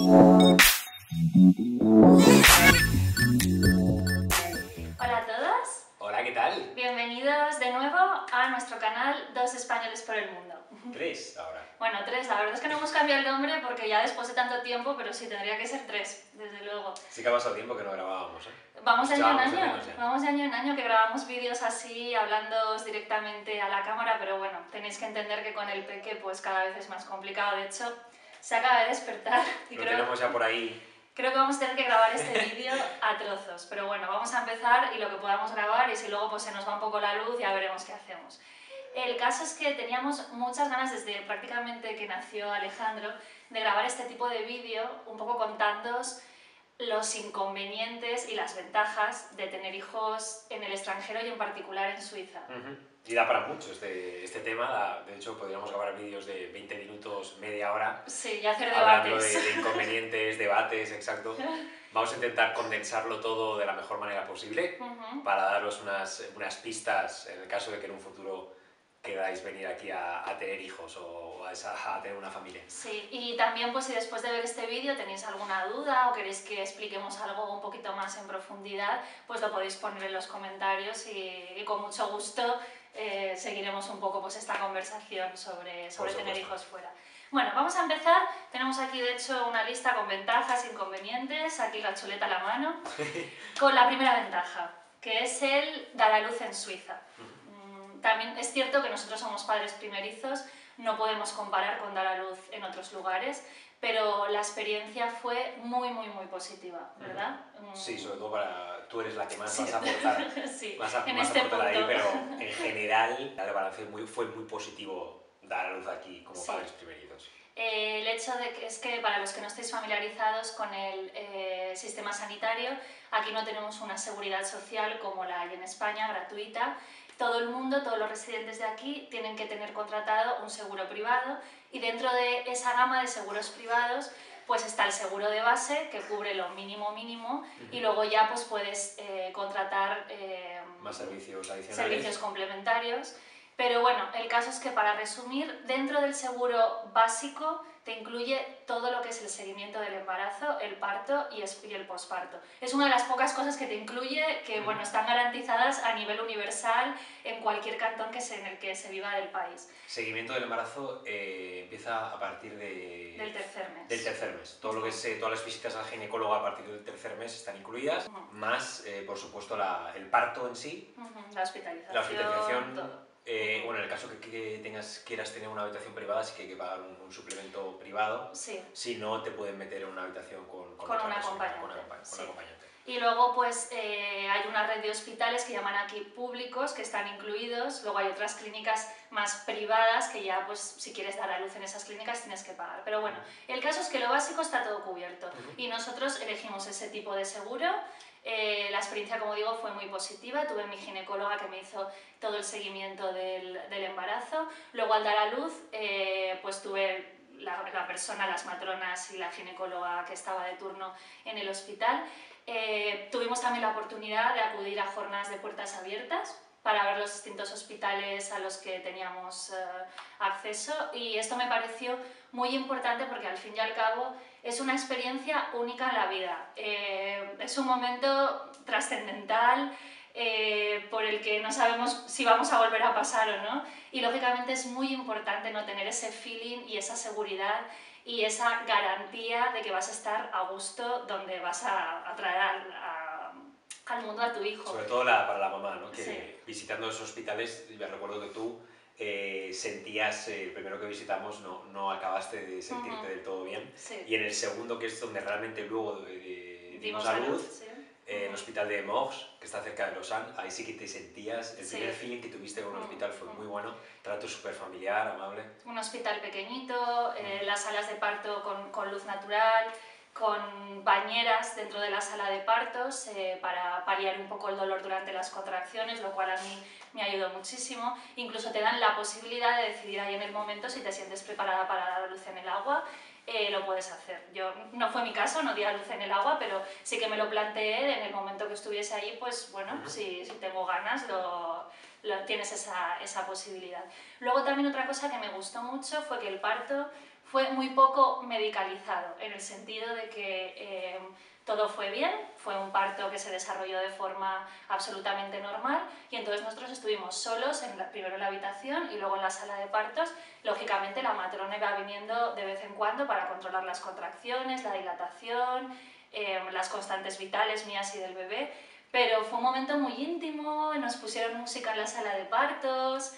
Hola a todos, Hola, ¿qué tal? bienvenidos de nuevo a nuestro canal Dos Españoles por el Mundo. 3 ahora. Bueno, 3, la verdad es que no hemos cambiado el nombre porque ya después de tanto tiempo, pero sí, tendría que ser 3, desde luego. Sí que ha pasado tiempo que no grabábamos, ¿eh? Vamos de año en Echábamos de año, menos ya. vamos de año en año que grabamos vídeos así, hablándoos directamente a la cámara, pero bueno, tenéis que entender que con el peque pues cada vez es más complicado. De hecho, se acaba de despertar y Lo tenemos ya por ahí. creo que vamos a tener que grabar este vídeo a trozos, pero bueno, vamos a empezar y lo que podamos grabar, y si luego pues se nos va un poco la luz ya veremos qué hacemos. El caso es que teníamos muchas ganas desde prácticamente que nació Alejandro de grabar este tipo de vídeo, un poco contándoos los inconvenientes y las ventajas de tener hijos en el extranjero y en particular en Suiza. Y da para mucho este tema. De hecho, podríamos grabar vídeos de 20 minutos, media hora, Sí, y hacer hablando debates. de inconvenientes, debates, exacto. Vamos a intentar condensarlo todo de la mejor manera posible para daros unas pistas en el caso de que en un futuro queráis venir aquí a tener hijos o a tener una familia. Sí, y también pues si después de ver este vídeo tenéis alguna duda o queréis que expliquemos algo un poquito más en profundidad, pues lo podéis poner en los comentarios y con mucho gusto seguiremos un poco pues esta conversación sobre tener hijos fuera. Bueno, vamos a empezar. Tenemos aquí de hecho una lista con ventajas e inconvenientes, aquí la chuleta a la mano, con la primera ventaja, que es el dar a luz en Suiza. También es cierto que nosotros somos padres primerizos, no podemos comparar con dar a luz en otros lugares, pero la experiencia fue muy positiva, ¿verdad? Sí, sobre todo tú eres la que más vas a aportar, Sí, vas a en este aportar ahí, punto. pero en general la balance fue muy positivo dar a luz aquí como padres primerizos. El hecho de que es que para los que no estéis familiarizados con el sistema sanitario, aquí no tenemos una seguridad social como la hay en España, gratuita. Todo el mundo, todos los residentes de aquí tienen que tener contratado un seguro privado, y dentro de esa gama de seguros privados pues está el seguro de base, que cubre lo mínimo, y luego ya pues puedes contratar más servicios adicionales, servicios complementarios. Pero bueno, el caso es que, para resumir, dentro del seguro básico te incluye todo lo que es el seguimiento del embarazo, el parto y el posparto. Es una de las pocas cosas que te incluye que bueno, están garantizadas a nivel universal en cualquier cantón en el que se viva del país. Seguimiento del embarazo empieza a partir del tercer mes. Del tercer mes. Todo lo que es, todas las visitas al ginecólogo a partir del tercer mes están incluidas, más por supuesto el parto en sí, la hospitalización, la hospitalización, todo. Bueno, en el caso que quieras tener una habitación privada, sí que hay que pagar un suplemento privado. Sí. Si no, te pueden meter en una habitación con un acompañante. Con acompañante. Y luego pues hay una red de hospitales que llaman aquí públicos, que están incluidos. Luego hay otras clínicas más privadas que ya pues si quieres dar a luz en esas clínicas tienes que pagar. Pero bueno, el caso es que lo básico está todo cubierto y nosotros elegimos ese tipo de seguro. La experiencia, como digo, fue muy positiva. Tuve mi ginecóloga que me hizo todo el seguimiento del embarazo. Luego, al dar a luz, pues tuve la persona, las matronas y la ginecóloga que estaba de turno en el hospital. Tuvimos también la oportunidad de acudir a jornadas de puertas abiertas para ver los distintos hospitales a los que teníamos acceso, y esto me pareció muy importante porque al fin y al cabo es una experiencia única en la vida. Es un momento trascendental por el que no sabemos si vamos a volver a pasar o no, y lógicamente es muy importante no tener ese feeling y esa seguridad y esa garantía de que vas a estar a gusto donde vas a traer al mundo a tu hijo. Sobre todo para la mamá, ¿no? Que sí. Visitando esos hospitales, me recuerdo que tú sentías, el primero que visitamos no acabaste de sentirte del todo bien, sí. Y en el segundo, que es donde realmente luego dimos a luz, sí. el hospital de Morges, que está cerca de Lausanne, ahí sí que te sentías, el primer feeling que tuviste con un hospital fue muy bueno, trato súper familiar, amable. Un hospital pequeñito, las salas de parto con luz natural, con bañeras dentro de la sala de partos para paliar un poco el dolor durante las contracciones, lo cual a mí me ayudó muchísimo. Incluso te dan la posibilidad de decidir ahí en el momento si te sientes preparada para dar a luz en el agua. Lo puedes hacer. No fue mi caso, no di a luz en el agua, pero sí que me lo planteé en el momento que estuviese ahí, pues bueno, si tengo ganas tienes esa posibilidad. Luego también otra cosa que me gustó mucho fue que el parto fue muy poco medicalizado, en el sentido de que todo fue bien, fue un parto que se desarrolló de forma absolutamente normal y entonces nosotros estuvimos solos, primero en la habitación y luego en la sala de partos. Lógicamente la matrona iba viniendo de vez en cuando para controlar las contracciones, la dilatación, las constantes vitales mías y del bebé, pero fue un momento muy íntimo, nos pusieron música en la sala de partos.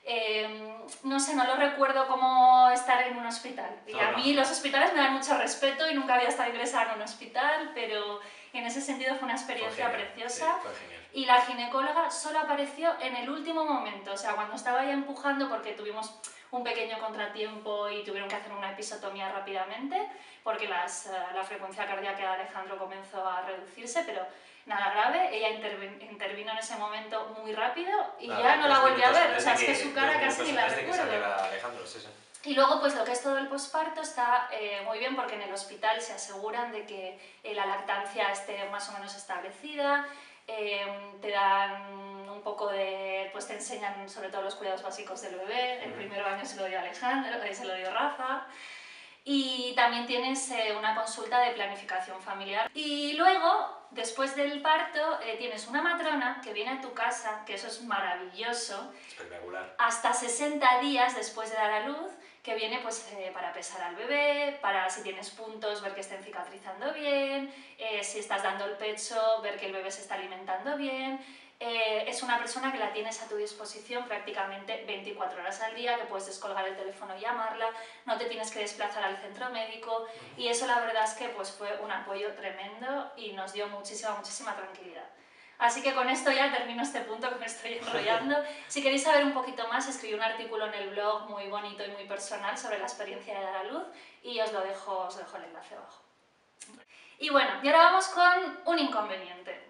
No sé, no lo recuerdo como estar en un hospital. Y a mí los hospitales me dan mucho respeto y nunca había estado ingresada en un hospital, pero en ese sentido fue una experiencia preciosa. Sí, y la ginecóloga solo apareció en el último momento, o sea, cuando estaba ya empujando porque tuvimos un pequeño contratiempo y tuvieron que hacer una episiotomía rápidamente porque la frecuencia cardíaca de Alejandro comenzó a reducirse, pero nada grave. Ella intervino en ese momento muy rápido y ya no la volví a ver, o sea, es que su cara casi ni la recuerdo. Alejandro, sí. Y luego, pues lo que es todo el posparto está muy bien porque en el hospital se aseguran de que la lactancia esté más o menos establecida, te dan un poco de... pues te enseñan sobre todo los cuidados básicos del bebé. El primer baño se lo dio Alejandro, se lo dio Rafa. Y también tienes una consulta de planificación familiar. Y luego, después del parto, tienes una matrona que viene a tu casa, que eso es maravilloso. Espectacular. Hasta 60 días después de dar a luz, que viene pues, para pesar al bebé, para si tienes puntos, ver que estén cicatrizando bien, si estás dando el pecho, ver que el bebé se está alimentando bien. Es una persona que la tienes a tu disposición prácticamente 24 horas al día, que puedes descolgar el teléfono y llamarla, no te tienes que desplazar al centro médico, y eso la verdad es que pues, fue un apoyo tremendo y nos dio muchísima tranquilidad. Así que con esto ya termino este punto que me estoy enrollando. Si queréis saber un poquito más, escribí un artículo en el blog muy bonito y muy personal sobre la experiencia de dar a luz y os dejo el enlace abajo. Y bueno, y ahora vamos con un inconveniente.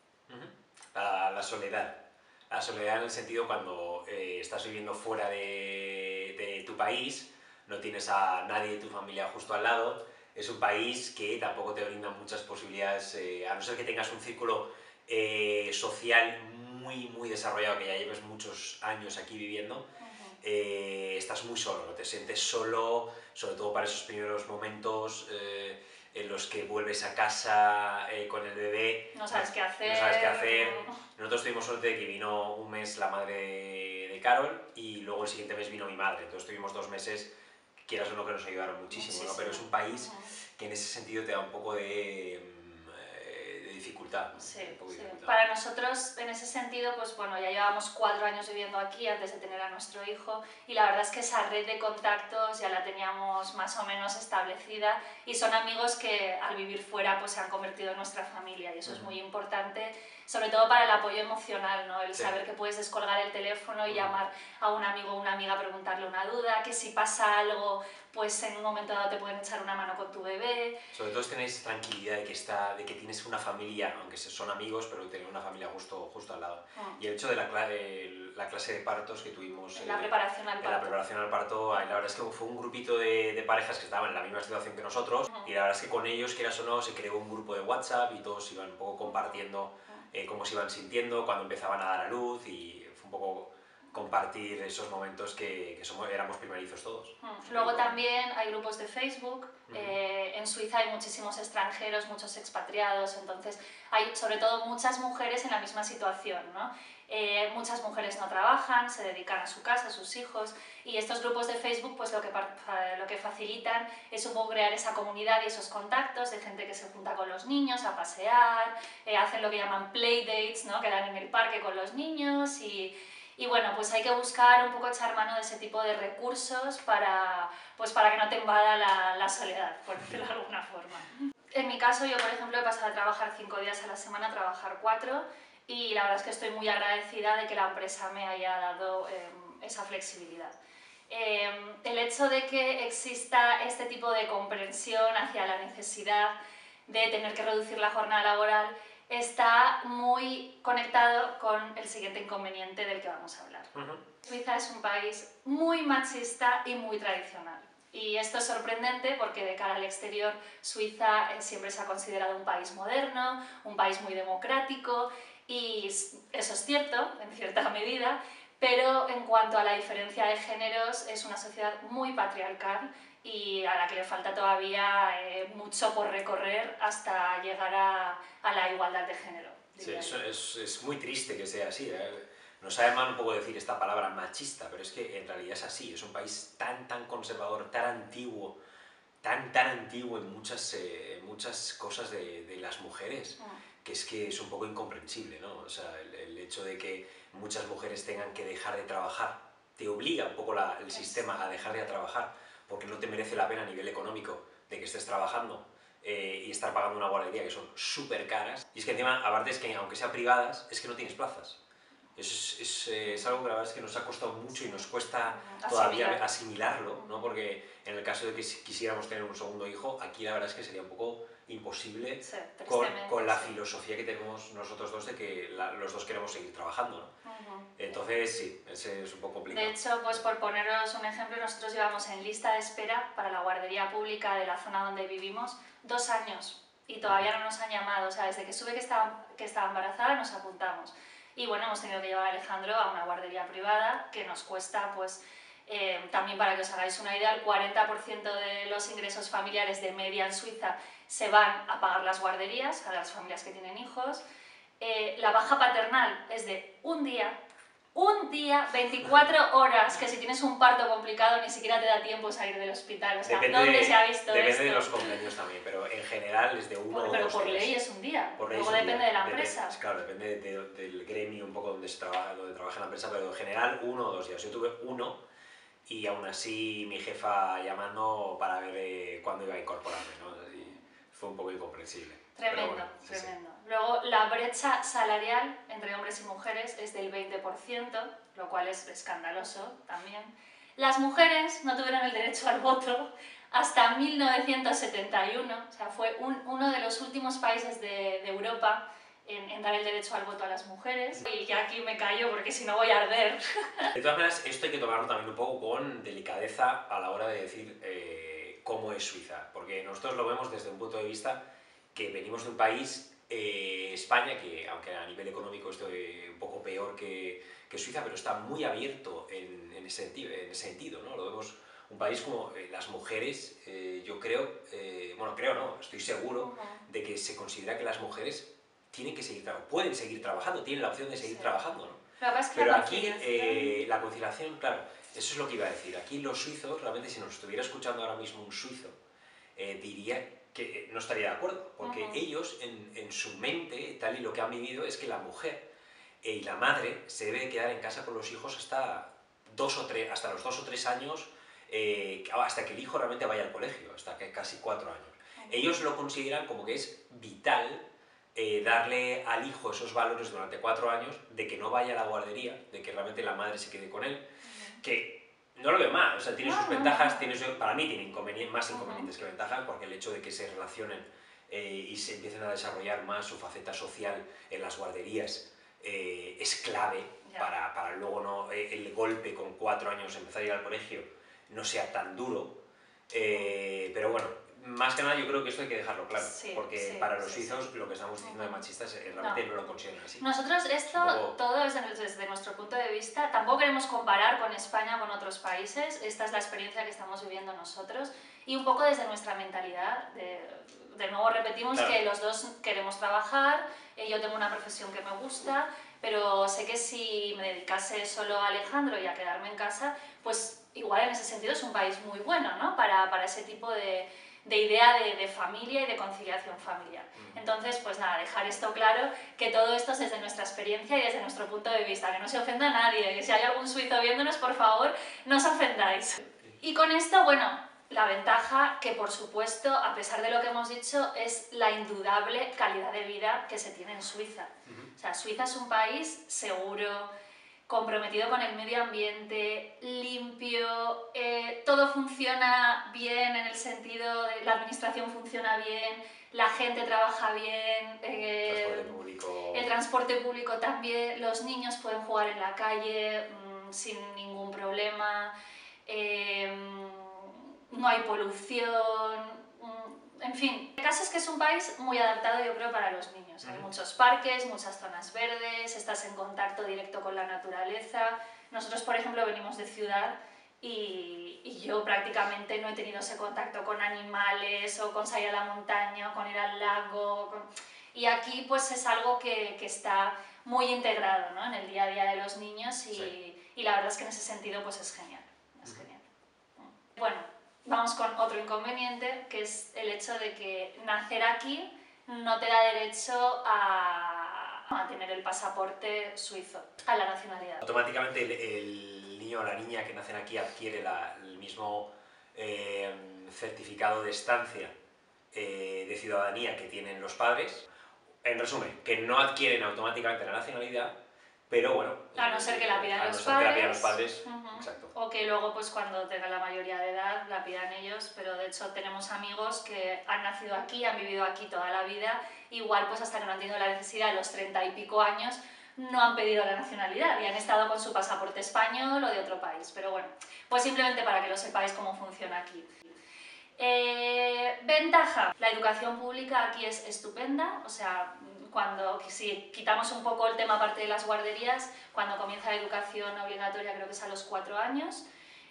La soledad. La soledad en el sentido cuando estás viviendo fuera de tu país, no tienes a nadie de tu familia justo al lado, es un país que tampoco te brinda muchas posibilidades, a no ser que tengas un círculo social muy desarrollado, que ya lleves muchos años aquí viviendo, estás muy solo, ¿no? Te sientes solo, sobre todo para esos primeros momentos en los que vuelves a casa con el bebé. No sabes qué hacer. No sabes qué hacer. Nosotros tuvimos suerte de que vino un mes la madre de Carol y luego el siguiente mes vino mi madre. Entonces tuvimos 2 meses, quieras o no, que nos ayudaron muchísimo, ¿no? Pero es un país que en ese sentido te da un poco de dificultad. Sí. Para nosotros, en ese sentido, pues bueno, ya llevamos 4 años viviendo aquí antes de tener a nuestro hijo y la verdad es que esa red de contactos ya la teníamos más o menos establecida y son amigos que al vivir fuera pues se han convertido en nuestra familia y eso es muy importante, sobre todo para el apoyo emocional, ¿no? El saber que puedes descolgar el teléfono y llamar a un amigo o una amiga a preguntarle una duda, que si pasa algo pues en un momento dado te pueden echar una mano con tu bebé. Sobre todo tenéis tranquilidad de que tienes una familia, aunque son amigos, pero tener una familia justo al lado. Y el hecho de la clase de partos que tuvimos... En la preparación al parto. En la preparación al parto, la verdad es que fue un grupito de parejas que estaban en la misma situación que nosotros y la verdad es que con ellos, quieras o no, se creó un grupo de WhatsApp y todos iban un poco compartiendo cómo se iban sintiendo cuando empezaban a dar a luz y fue un poco compartir esos momentos que éramos primerizos todos. Luego también hay grupos de Facebook, en Suiza hay muchísimos extranjeros, muchos expatriados, entonces hay sobre todo muchas mujeres en la misma situación, ¿no? Muchas mujeres no trabajan, se dedican a su casa, a sus hijos, y estos grupos de Facebook pues lo que facilitan es un poco crear esa comunidad y esos contactos de gente que se junta con los niños a pasear, hacen lo que llaman playdates, ¿no? Quedan en el parque con los niños y bueno, pues hay que buscar un poco echar mano de ese tipo de recursos para que no te invada la soledad, por decirlo de alguna forma. En mi caso, yo por ejemplo he pasado a trabajar 5 días a la semana a trabajar 4 y la verdad es que estoy muy agradecida de que la empresa me haya dado esa flexibilidad. El hecho de que exista este tipo de comprensión hacia la necesidad de tener que reducir la jornada laboral está muy conectado con el siguiente inconveniente del que vamos a hablar. Suiza es un país muy machista y muy tradicional. Y esto es sorprendente porque de cara al exterior Suiza siempre se ha considerado un país moderno, un país muy democrático Y eso es cierto, en cierta medida, pero en cuanto a la diferencia de géneros, es una sociedad muy patriarcal y a la que le falta todavía mucho por recorrer hasta llegar a la igualdad de género. Sí, eso es muy triste que sea así. Nos sabe mal un poco decir esta palabra machista, pero es que en realidad es así. Es un país tan conservador, tan antiguo, tan antiguo en muchas cosas de las mujeres, que es un poco incomprensible, ¿no? O sea, el hecho de que muchas mujeres tengan que dejar de trabajar, te obliga un poco el sistema a dejar de trabajar, porque no te merece la pena a nivel económico de que estés trabajando y estar pagando una guardería que son súper caras. Y es que encima, aparte es que aunque sean privadas, es que no tienes plazas. Eso es algo que la verdad es que nos ha costado mucho y nos cuesta todavía asimilarlo, ¿no? Porque en el caso de que quisiéramos tener un segundo hijo, aquí la verdad es que sería un poco imposible con la filosofía que tenemos nosotros dos de que los dos queremos seguir trabajando, ¿no? Entonces sí, ese es un poco complicado. De hecho, pues por poneros un ejemplo, nosotros llevamos en lista de espera para la guardería pública de la zona donde vivimos 2 años y todavía no nos han llamado. O sea, desde que supe que estaba embarazada nos apuntamos. Y bueno, hemos tenido que llevar a Alejandro a una guardería privada que nos cuesta, pues, también para que os hagáis una idea, el 40% de los ingresos familiares de media en Suiza se van a pagar las guarderías, a las familias que tienen hijos. La baja paternal es de un día, 24 horas, que si tienes un parto complicado ni siquiera te da tiempo salir del hospital. O sea, ¿dónde se ha visto depende esto? de los convenios también, pero en general es de 1 o 2 días. Pero por ley es un día, luego depende de la empresa. Claro, depende del gremio un poco donde trabaja la empresa, pero en general 1 o 2 días. Yo tuve 1 y aún así mi jefa llamando para ver cuándo iba a incorporarme, ¿no? Y fue un poco incomprensible. Tremendo, bueno, tremendo. Sí. Luego, la brecha salarial entre hombres y mujeres es del 20%, lo cual es escandaloso también. Las mujeres no tuvieron el derecho al voto hasta 1971, o sea, fue uno de los últimos países de Europa en dar el derecho al voto a las mujeres. Y que aquí me callo porque si no voy a arder. De todas maneras, esto hay que tomarlo también un poco con delicadeza a la hora de decir cómo es Suiza, porque nosotros lo vemos desde un punto de vista que venimos de un país, España, que aunque a nivel económico esté un poco peor que Suiza, pero está muy abierto en ese sentido, ¿no? Lo vemos un país como las mujeres, yo creo, estoy seguro de que se considera que las mujeres tienen que pueden seguir trabajando, tienen la opción de seguir trabajando, ¿no? Pero aquí la conciliación, claro, eso es lo que iba a decir. Aquí los suizos, realmente si nos estuviera escuchando ahora mismo un suizo, diría que no estaría de acuerdo, porque ellos en su mente, tal y lo que han vivido, es que la mujer y la madre se debe quedar en casa con los hijos hasta los 2 o 3 años, hasta que el hijo realmente vaya al colegio, hasta que casi 4 años. Ellos lo consideran como que es vital darle al hijo esos valores durante 4 años, de que no vaya a la guardería, de que realmente la madre se quede con él, que no lo veo mal, o sea, tiene sus ventajas, para mí tiene más inconvenientes que ventajas, porque el hecho de que se relacionen y se empiecen a desarrollar más su faceta social en las guarderías es clave para luego el golpe con 4 años empezar a ir al colegio no sea tan duro, pero bueno, más que nada yo creo que esto hay que dejarlo claro, porque para los suizos lo que estamos diciendo de machistas realmente no lo consideran así. Nosotros esto, todo desde nuestro punto de vista, tampoco queremos comparar con España, con otros países, esta es la experiencia que estamos viviendo nosotros, y un poco desde nuestra mentalidad, de nuevo repetimos que los dos queremos trabajar, yo tengo una profesión que me gusta, pero sé que si me dedicase solo a Alejandro y a quedarme en casa, pues igual en ese sentido es un país muy bueno, ¿no? Para ese tipo de idea de familia y de conciliación familiar. Entonces, pues nada, dejar esto claro, que todo esto es desde nuestra experiencia y desde nuestro punto de vista, que no se ofenda a nadie, que si hay algún suizo viéndonos, por favor, no os ofendáis. Y con esto, bueno, la ventaja que, por supuesto, a pesar de lo que hemos dicho, es la indudable calidad de vida que se tiene en Suiza. O sea, Suiza es un país seguro, comprometido con el medio ambiente, limpio, todo funciona bien en el sentido de la administración funciona bien, la gente trabaja bien, el transporte público también, los niños pueden jugar en la calle sin ningún problema, no hay polución, en En fin, el caso es que es un país muy adaptado, yo creo, para los niños. Hay muchos parques, muchas zonas verdes, estás en contacto directo con la naturaleza. Nosotros, por ejemplo, venimos de ciudad y yo prácticamente no he tenido ese contacto con animales o con salir a la montaña o con ir al lago. Y aquí pues es algo que está muy integrado, ¿no?, en el día a día de los niños y la verdad es que en ese sentido pues es genial. Es genial. Bueno, vamos con otro inconveniente, que es el hecho de que nacer aquí no te da derecho a tener el pasaporte suizo, a la nacionalidad. Automáticamente el niño o la niña que nacen aquí adquiere el mismo certificado de estancia de ciudadanía que tienen los padres. En resumen, que no adquieren automáticamente la nacionalidad, pero bueno... A no ser que la pidan los padres. Exacto. O que luego, pues cuando tengan la mayoría de edad, la pidan ellos, pero de hecho tenemos amigos que han nacido aquí, han vivido aquí toda la vida, igual pues hasta que no han tenido la necesidad de los 30 y pico años, no han pedido la nacionalidad y han estado con su pasaporte español o de otro país. Pero bueno, pues simplemente para que lo sepáis cómo funciona aquí. Ventaja, la educación pública aquí es estupenda, o sea, si quitamos un poco el tema aparte de las guarderías, cuando comienza la educación obligatoria creo que es a los 4 años,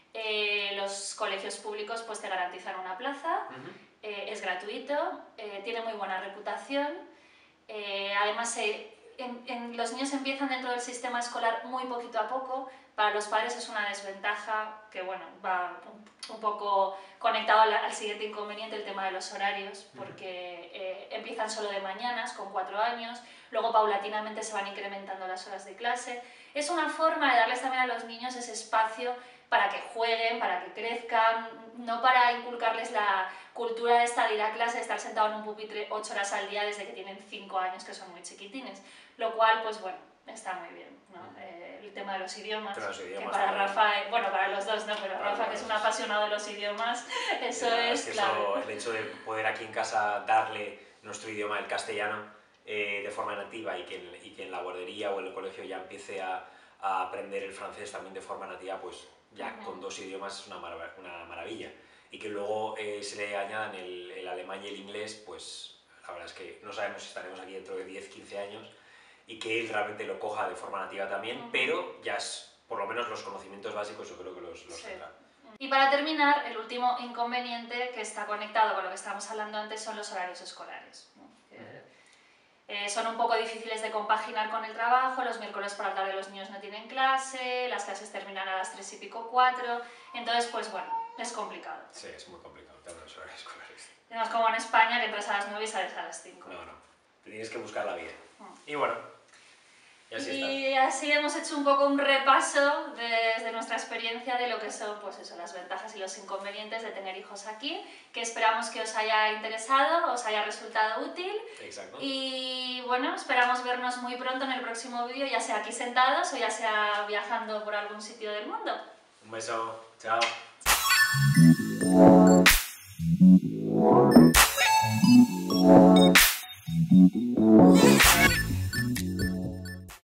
los colegios públicos pues te garantizan una plaza, es gratuito, tiene muy buena reputación, además los niños empiezan dentro del sistema escolar muy poquito a poco. Para los padres es una desventaja que, bueno, va un poco conectado al siguiente inconveniente, el tema de los horarios, porque empiezan solo de mañanas, con 4 años, luego paulatinamente se van incrementando las horas de clase. Es una forma de darles también a los niños ese espacio para que jueguen, para que crezcan, no para inculcarles la cultura de ir a clase, de estar sentado en un pupitre 8 horas al día desde que tienen 5 años, que son muy chiquitines, lo cual, pues bueno, está muy bien, ¿no? El tema de los idiomas, que para Rafa, bueno, para los dos, ¿no? Pero Rafa, que es un apasionado de los idiomas, eso es claro. El hecho de poder aquí en casa darle nuestro idioma, el castellano, de forma nativa y que en la guardería o en el colegio ya empiece a aprender el francés también de forma nativa, pues ya con 2 idiomas es una maravilla. Y que luego se le añadan el alemán y el inglés, pues la verdad es que no sabemos si estaremos aquí dentro de 10, 15 años, y que él realmente lo coja de forma nativa también, pero ya es, por lo menos los conocimientos básicos yo creo que los tendrá. Y para terminar, el último inconveniente que está conectado con lo que estábamos hablando antes son los horarios escolares, ¿no? Son un poco difíciles de compaginar con el trabajo, los miércoles por la tarde los niños no tienen clase, las clases terminan a las 3 y pico, 4, entonces pues bueno, es complicado. Sí, es muy complicado el tema de los horarios escolares. No es como en España que entras a las 9 y sales a las 5. No, tienes que buscar la vida. Y bueno, y así hemos hecho un poco un repaso desde nuestra experiencia de lo que son pues eso, las ventajas y los inconvenientes de tener hijos aquí, que esperamos que os haya interesado, os haya resultado útil. Exacto. Y bueno, esperamos vernos muy pronto en el próximo vídeo, ya sea aquí sentados o ya sea viajando por algún sitio del mundo. Un beso, chao.